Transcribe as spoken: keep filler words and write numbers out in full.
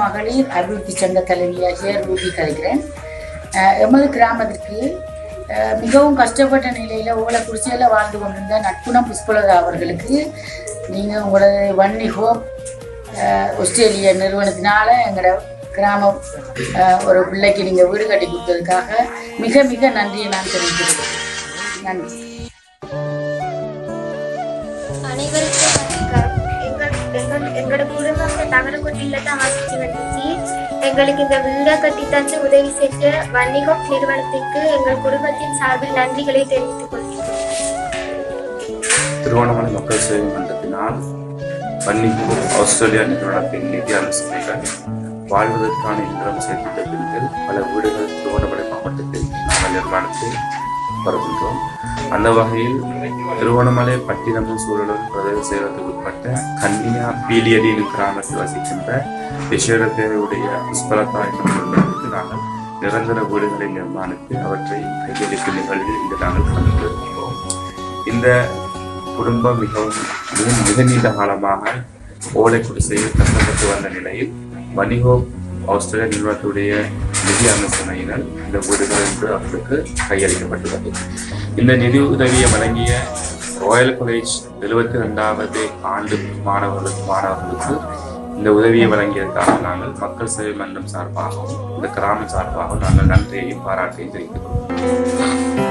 மகளிர் அபிவிருத்தி சங்க தலைவியாகிய ரூபி கலைக்கிறேன். எமது கிராமத்திற்கு மிகவும் கஷ்டப்பட்ட நிலையில் ஓலை குடிசையில் வாழ்ந்து கொண்டிருந்த நட்புணம் புஷ்பலதா அவர்களுக்கு நீங்கள் உங்களோட வன்னி ஹோப் ஆஸ்திரேலிய நிறுவனத்தினால எங்களோட கிராமம் ஒரு பிள்ளைக்கு நீங்கள் வீடு கட்டி கொடுத்ததுக்காக மிக மிக நன்றியை நான் தெரிவிக்கிறேன். நன்றி. அனைவருக்கும் வணக்கம். எங்கள் எங்களோட குடும்பம் தகரக்குட்டியில் தான் வசிச்சு வந்துச்சு. எங்களுக்கு இந்த வீடை கட்டி தந்து உதவி செஞ்ச வன்னிகோப் நிறுவனத்திற்கு எங்கள் குடும்பத்தின் சார்பில் நன்றிகளை தெரிவித்துக் கொள்கிறோம். திருவண்ணாமலை மக்கள் சேவை மன்றத்தினால் வன்னிகோப் ஆஸ்திரேலியா நிறுவனத்தின் நிதி அனுசரிக்க வாழ்வதற்கான இந்திரம் சேர்த்த பின்னர் பல வீடுகள் திருவண்ணாமலை மாவட்டத்தில் நாங்கள் நிர்மாணத்தை வருகின்றோம். அந்த வகையில் திருவண்ணாமலை பட்டினமும் சூழலும் பிரதேச செயலகத்துக்கு உட்பட்ட கன்னியா பீலியடி கிராமத்தில் வசிக்கின்ற விஸ்வரத்தேவையுடைய புஷ்பலதா என்ற நாங்கள் நிரந்தர வீடுகளை நிர்மாணித்து அவற்றை கையளிக்கும் நிகழ்வில் இன்று நாங்கள் கலந்துள்ளோம். இந்த குடும்பம் மிகவும் மிக நீண்ட காலமாக ஓலை குடிசையில் கஷ்டப்பட்டு வந்த நிலையில் வன்னிகோப் ஆஸ்திரேலியா நிறுவனத்துடைய நிதி அமைச்சமையினால் இந்த வீடுகள் என்று அவர்களுக்கு கையளிக்கப்பட்டுள்ளது. இந்த நிதி உதவியை வழங்கிய ராயல் காலேஜ் எழுபத்தி ரெண்டாவது ஆண்டு மாணவர்களுக்கு மாணவர்களுக்கு இந்த உதவியை வழங்கியதற்காக நாங்கள் மக்கள் சேவை மன்றம் சார்பாகவும் இந்த கிராம சார்பாகவும் நாங்கள் நன்றியையும் பாராட்டையும் தெரிவித்துக் கொள்கிறோம்.